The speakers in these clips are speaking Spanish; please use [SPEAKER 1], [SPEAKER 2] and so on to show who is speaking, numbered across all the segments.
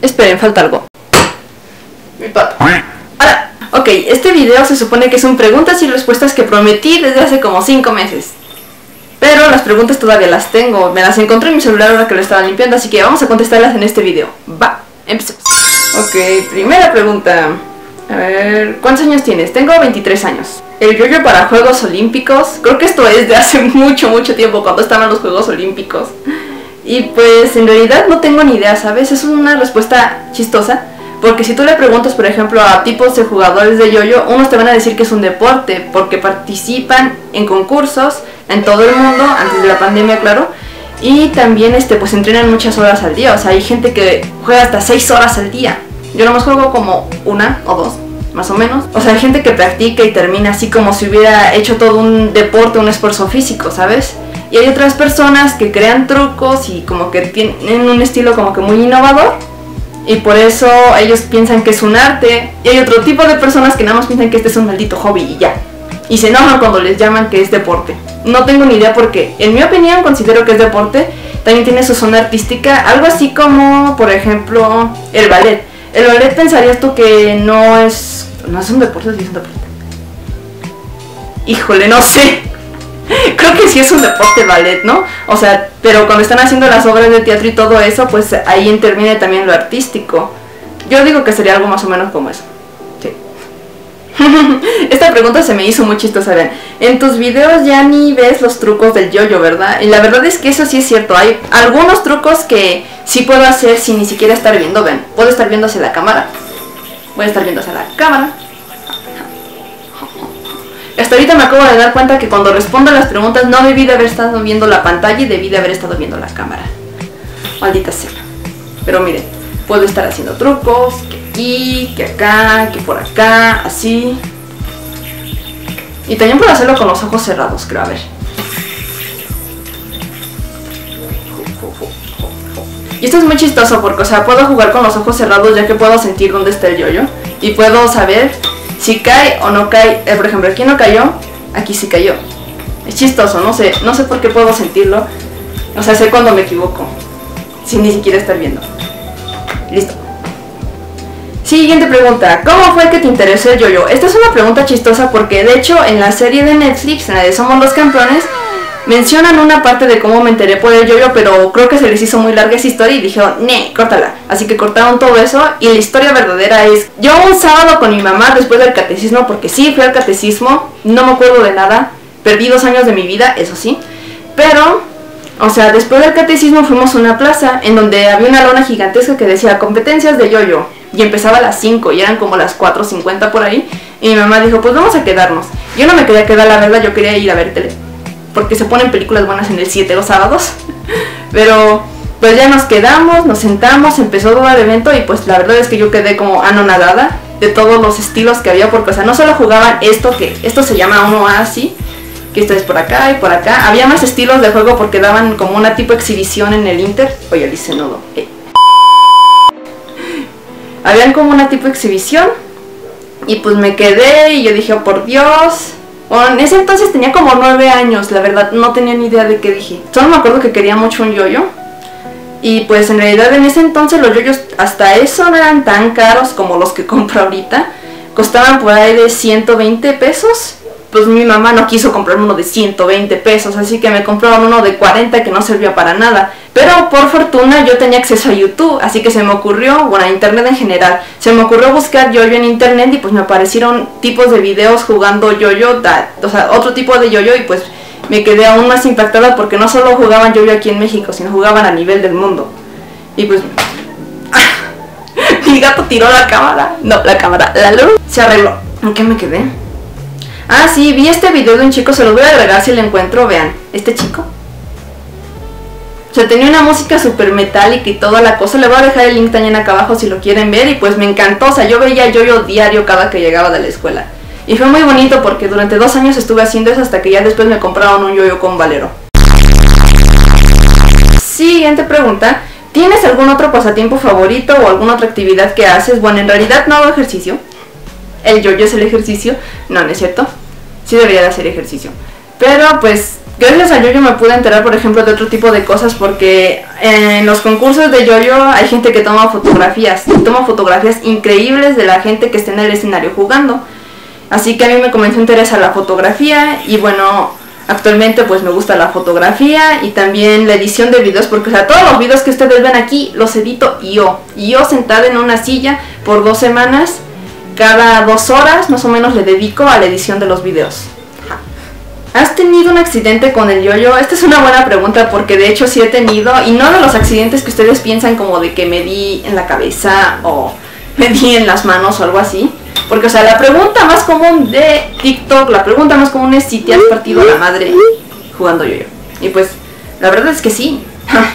[SPEAKER 1] Esperen, falta algo. Mi pato. Ahora, ok, este video se supone que son preguntas y respuestas que prometí desde hace como 5 meses. Pero las preguntas todavía las tengo. Me las encontré en mi celular ahora que lo estaba limpiando, así que vamos a contestarlas en este video. Va, empecemos. Ok, primera pregunta. A ver, ¿cuántos años tienes? Tengo 23 años. El yo-yo para Juegos Olímpicos. Creo que esto es de hace mucho tiempo, cuando estaban los Juegos Olímpicos. Y pues en realidad no tengo ni idea, ¿sabes? Es una respuesta chistosa. Porque si tú le preguntas, por ejemplo, a tipos de jugadores de yo-yo, unos te van a decir que es un deporte, porque participan en concursos en todo el mundo, antes de la pandemia, claro. Y también pues entrenan muchas horas al día. O sea, hay gente que juega hasta 6 horas al día. Yo nomás juego como 1 o 2, más o menos. O sea, hay gente que practica y termina así como si hubiera hecho todo un deporte, un esfuerzo físico, ¿sabes? Y hay otras personas que crean trucos y como que tienen un estilo como que muy innovador. Y por eso ellos piensan que es un arte. Y hay otro tipo de personas que nada más piensan que este es un maldito hobby y ya. Y se enojan cuando les llaman que es deporte. No tengo ni idea por qué. En mi opinión considero que es deporte. También tiene su zona artística. Algo así como, por ejemplo, el ballet. El ballet pensarías tú que no es un deporte, sí es un deporte. Híjole, no sé. Creo que sí es un deporte el ballet, ¿no? O sea, pero cuando están haciendo las obras de teatro y todo eso, pues ahí interviene también lo artístico. Yo digo que sería algo más o menos como eso. Sí. Esta pregunta se me hizo muy chistosa, ven. En tus videos ya ni ves los trucos del yo-yo, ¿verdad? Y la verdad es que eso sí es cierto. Hay algunos trucos que sí puedo hacer sin ni siquiera estar viendo, ven. Puedo estar viendo hacia la cámara. Voy a estar viendo hacia la cámara. Hasta ahorita me acabo de dar cuenta que cuando respondo a las preguntas no debí de haber estado viendo la pantalla y debí de haber estado viendo la cámara. Maldita sea. Pero miren, puedo estar haciendo trucos, que aquí, que acá, que por acá, así. Y también puedo hacerlo con los ojos cerrados, creo, a ver. Y esto es muy chistoso porque, o sea, puedo jugar con los ojos cerrados ya que puedo sentir dónde está el yo-yo. Y puedo saber si cae o no cae. Por ejemplo, aquí no cayó, aquí sí cayó. Es chistoso, no sé por qué puedo sentirlo. O sea, sé cuando me equivoco, sin ni siquiera estar viendo. Listo. Siguiente pregunta. ¿Cómo fue que te interesó el yo-yo? Esta es una pregunta chistosa porque de hecho en la serie de Netflix, en la de Somos los Campeones, mencionan una parte de cómo me enteré por el yo-yo, pero creo que se les hizo muy larga esa historia y dijeron, ¡nee, córtala! Así que cortaron todo eso y la historia verdadera es: yo un sábado con mi mamá después del catecismo, porque sí, fui al catecismo, no me acuerdo de nada, perdí 2 años de mi vida, eso sí, pero, o sea, después del catecismo fuimos a una plaza en donde había una lona gigantesca que decía competencias de yo-yo y empezaba a las 5 y eran como las 4:50 por ahí y mi mamá dijo, pues vamos a quedarnos. Yo no me quería quedar, la verdad, yo quería ir a ver tele, porque se ponen películas buenas en el 7 los sábados. Pero pues ya nos quedamos, nos sentamos, empezó todo el evento y pues la verdad es que yo quedé como anonadada de todos los estilos que había, porque o sea, no solo jugaban esto, que esto se llama uno así, que esto es por acá y por acá. Había más estilos de juego porque daban como una tipo exhibición en el Inter. Oye, dice nodo. Habían como una tipo exhibición y pues me quedé y yo dije, oh, por Dios. Bueno, en ese entonces tenía como 9 años, la verdad, no tenía ni idea de qué dije. Solo me acuerdo que quería mucho un yo-yo. Y pues en realidad en ese entonces los yo-yos hasta eso no eran tan caros como los que compro ahorita. Costaban por ahí de 120 pesos. Pues mi mamá no quiso comprarme uno de 120 pesos, así que me compraron uno de 40 que no servía para nada. Pero por fortuna yo tenía acceso a YouTube, así que se me ocurrió, bueno, a internet en general, se me ocurrió buscar yo-yo en internet y pues me aparecieron tipos de videos jugando yo-yo, o sea, otro tipo de yo-yo, y pues me quedé aún más impactada porque no solo jugaban yo-yo aquí en México, sino jugaban a nivel del mundo. Y pues mi gato tiró la cámara, no, la luz se arregló. ¿En qué me quedé? Ah, sí, vi este video de un chico, se los voy a agregar si lo encuentro, vean, este chico. O sea, tenía una música super metálica y toda la cosa, le voy a dejar el link también acá abajo si lo quieren ver, y pues me encantó, o sea, yo veía yo-yo diario cada que llegaba de la escuela. Y fue muy bonito porque durante 2 años estuve haciendo eso hasta que ya después me compraron un yo-yo con valero. Siguiente pregunta. ¿Tienes algún otro pasatiempo favorito o alguna otra actividad que haces? Bueno, en realidad no hago ejercicio. El yo-yo es el ejercicio. No, no es cierto. Sí debería de hacer ejercicio. Pero pues Gracias al yoyo me pude enterar, por ejemplo, de otro tipo de cosas, porque en los concursos de yoyo hay gente que toma fotografías increíbles de la gente que está en el escenario jugando. Así que a mí me comenzó a interesar la fotografía y bueno, actualmente pues me gusta la fotografía y también la edición de videos, porque o sea, todos los videos que ustedes ven aquí los edito yo sentada en una silla por 2 semanas, cada 2 horas más o menos le dedico a la edición de los videos. ¿Has tenido un accidente con el yoyo? Esta es una buena pregunta porque de hecho sí he tenido, y no de los accidentes que ustedes piensan como de que me di en la cabeza o me di en las manos o algo así. Porque o sea, la pregunta más común de TikTok, la pregunta más común es si te has partido la madre jugando yoyo. Y pues la verdad es que sí.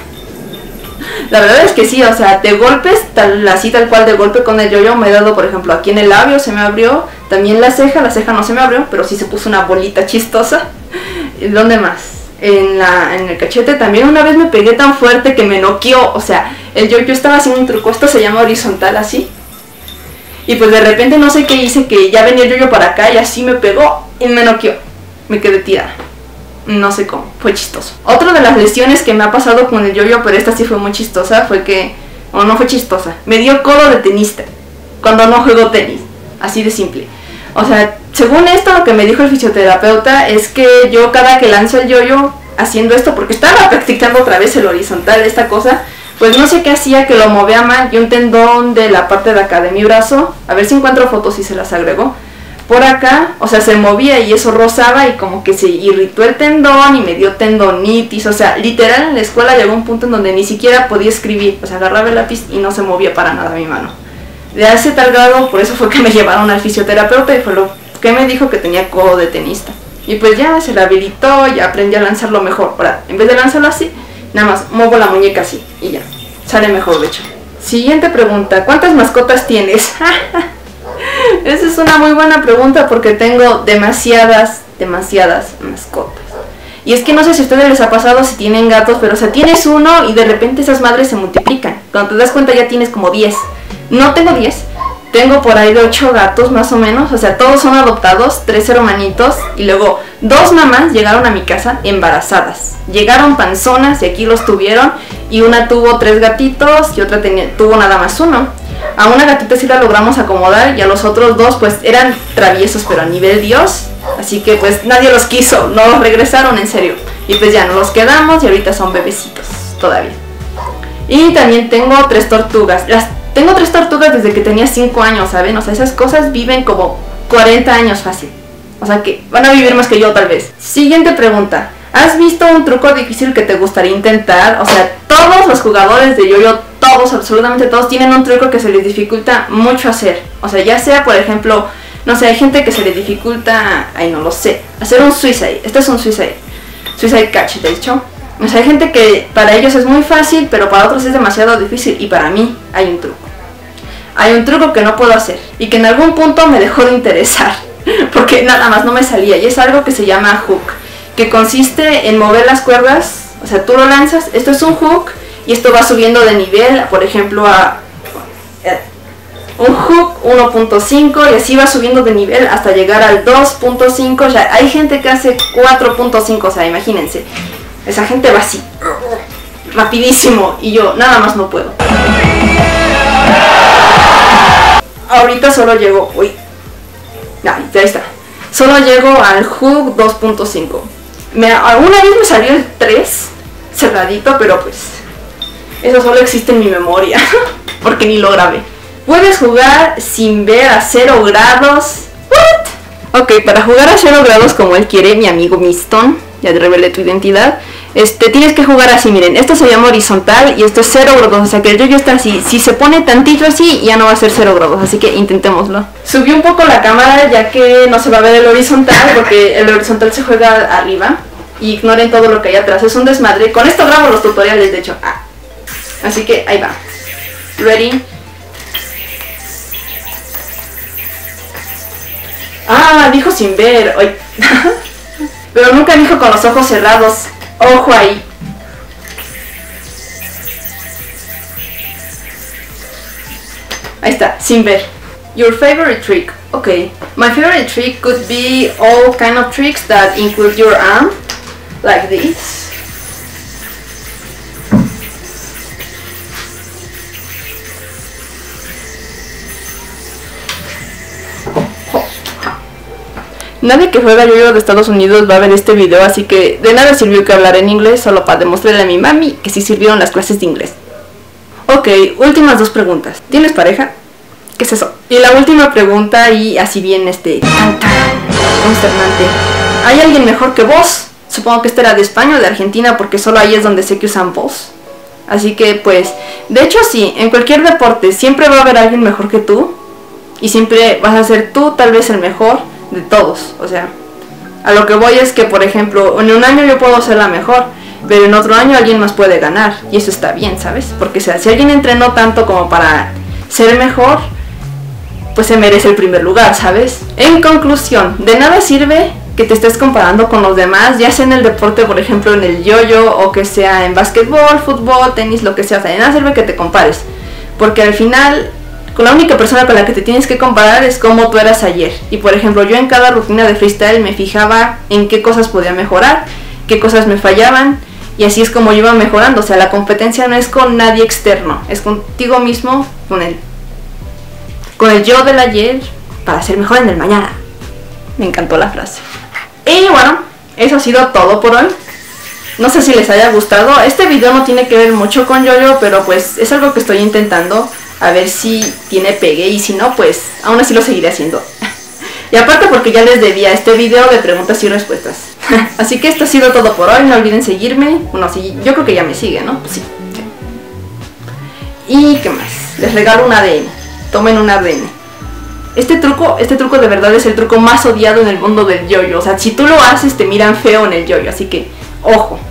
[SPEAKER 1] La verdad es que sí, o sea, de golpes, así tal cual de golpe con el yoyo me he dado, por ejemplo, aquí en el labio se me abrió, también la ceja no se me abrió, pero sí se puso una bolita chistosa. ¿Dónde más? En el cachete también una vez me pegué tan fuerte que me noqueó, o sea, el yoyo estaba haciendo un truco, esto se llama horizontal así. Y pues de repente no sé qué hice, que ya venía el yoyo para acá y así me pegó y me noqueó, me quedé tirada. No sé cómo, fue chistoso. Otra de las lesiones que me ha pasado con el yoyo, pero esta sí fue muy chistosa, fue que, o no fue chistosa, me dio codo de tenista cuando no juego tenis, así de simple. O sea, según esto lo que me dijo el fisioterapeuta es que yo cada que lanzo el yoyo haciendo esto, porque estaba practicando otra vez el horizontal, esta cosa, pues no sé qué hacía, que lo movía mal, y un tendón de la parte de acá de mi brazo, a ver si encuentro fotos y se las agrego, por acá, o sea, se movía y eso rozaba y como que se irritó el tendón y me dio tendonitis, o sea, literal en la escuela llegó un punto en donde ni siquiera podía escribir, o sea, agarraba el lápiz y no se movía para nada mi mano. De ese tal grado, por eso fue que me llevaron al fisioterapeuta y fue lo que me dijo que tenía codo de tenista. Y pues ya se rehabilitó, ya aprendí a lanzarlo mejor. Ahora, en vez de lanzarlo así, nada más muevo la muñeca así y ya, sale mejor de hecho. Siguiente pregunta, ¿cuántas mascotas tienes? Esa es una muy buena pregunta porque tengo demasiadas mascotas. Y es que no sé si a ustedes les ha pasado si tienen gatos, pero o sea, tienes uno y de repente esas madres se multiplican. Cuando te das cuenta ya tienes como 10. No tengo 10, tengo por ahí de 8 gatos más o menos, o sea, todos son adoptados, 3 hermanitos, y luego 2 mamás llegaron a mi casa embarazadas. Llegaron panzonas y aquí los tuvieron, y una tuvo 3 gatitos y otra tuvo nada más uno. A una gatita sí la logramos acomodar y a los otros 2 pues eran traviesos pero a nivel Dios, así que pues nadie los quiso, no los regresaron en serio. Y pues ya nos los quedamos y ahorita son bebecitos todavía. Y también tengo 3 tortugas. Tengo 3 tortugas desde que tenía 5 años, ¿saben? O sea, esas cosas viven como 40 años fácil. O sea que van a vivir más que yo tal vez. Siguiente pregunta. ¿Has visto un truco difícil que te gustaría intentar? O sea, todos los jugadores de yoyo, todos, absolutamente todos, tienen un truco que se les dificulta mucho hacer. O sea, ya sea, por ejemplo, no sé, hay gente que se le dificulta, ay no lo sé, hacer un suicide. Este es un suicide catch, de hecho. O sea, hay gente que para ellos es muy fácil, pero para otros es demasiado difícil. Y para mí hay un truco. Hay un truco que no puedo hacer y que en algún punto me dejó de interesar porque nada más no me salía. Y es algo que se llama hook, que consiste en mover las cuerdas. O sea, tú lo lanzas, esto es un hook y esto va subiendo de nivel, por ejemplo, a un hook 1.5 y así va subiendo de nivel hasta llegar al 2.5. O sea, hay gente que hace 4.5, o sea, imagínense. Esa gente va así, rapidísimo, y yo nada más no puedo. Ahorita solo llego, ya está. Solo llego al hook 2.5. Alguna vez me salió el 3 cerradito, pero pues eso solo existe en mi memoria, porque ni lo grabé. Puedes jugar sin ver a 0 grados. ¿What? Ok, para jugar a 0 grados como él quiere, mi amigo Miston, ya te revelé tu identidad. Tienes que jugar así, miren, esto se llama horizontal y esto es 0 grados, o sea que el yoyo está así. Si se pone tantito así, ya no va a ser 0 grados, así que intentémoslo. Subí un poco la cámara ya que no se va a ver el horizontal, porque el horizontal se juega arriba. Y ignoren todo lo que hay atrás, es un desmadre. Con esto grabo los tutoriales, de hecho. Así que ahí va. Ready. Dijo sin ver. Pero nunca dijo con los ojos cerrados. Ojo ahí. Ahí está, sin ver. Your favorite trick. Okay. My favorite trick could be all kind of tricks that include your arm. like this. Nadie que juega yo-yo de Estados Unidos va a ver este video, así que de nada sirvió que hablar en inglés solo para demostrarle a mi mami que sí sirvieron las clases de inglés. Ok, últimas dos preguntas. ¿Tienes pareja? ¿Qué es eso? Y la última pregunta, y así bien consternante. ¿Hay alguien mejor que vos? Supongo que este era de España o de Argentina, porque solo ahí es donde sé que usan vos. Así que pues, de hecho sí, en cualquier deporte siempre va a haber alguien mejor que tú. Y siempre vas a ser tú tal vez el mejor de todos. O sea, a lo que voy es que, por ejemplo, en un año yo puedo ser la mejor, pero en otro año alguien más puede ganar. Y eso está bien, ¿sabes? Porque si alguien entrenó tanto como para ser mejor, pues se merece el primer lugar, ¿sabes? En conclusión, de nada sirve que te estés comparando con los demás, ya sea en el deporte, por ejemplo en el yo-yo, o que sea en básquetbol, fútbol, tenis, lo que sea. O sea, de nada sirve que te compares, porque al final con la única persona con la que te tienes que comparar es cómo tú eras ayer. Y por ejemplo, yo en cada rutina de freestyle me fijaba en qué cosas podía mejorar, qué cosas me fallaban, y así es como yo iba mejorando. O sea, la competencia no es con nadie externo, es contigo mismo, con el yo del ayer, para ser mejor en el mañana. Me encantó la frase. Y bueno, eso ha sido todo por hoy. No sé si les haya gustado. Este video no tiene que ver mucho con yo-yo, pero pues es algo que estoy intentando, a ver si tiene pegue, y si no, pues aún así lo seguiré haciendo. Y aparte porque ya les debía este video de preguntas y respuestas. Así que esto ha sido todo por hoy. No olviden seguirme. Bueno, sí, yo creo que ya me sigue, ¿no? Pues sí. ¿Y qué más? Les regalo un ADN. Tomen un ADN. Este truco de verdad es el truco más odiado en el mundo del yo-yo. O sea, si tú lo haces te miran feo en el yo-yo. Así que, ojo.